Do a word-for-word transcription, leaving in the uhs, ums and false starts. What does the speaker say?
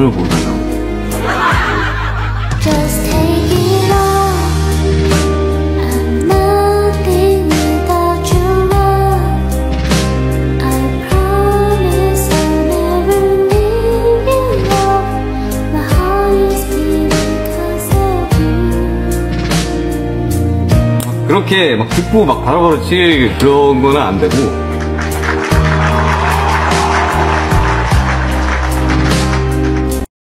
눈을 보잖아. 그렇게 막 듣고 막 바로바로 치기 그런 거는 안 되고,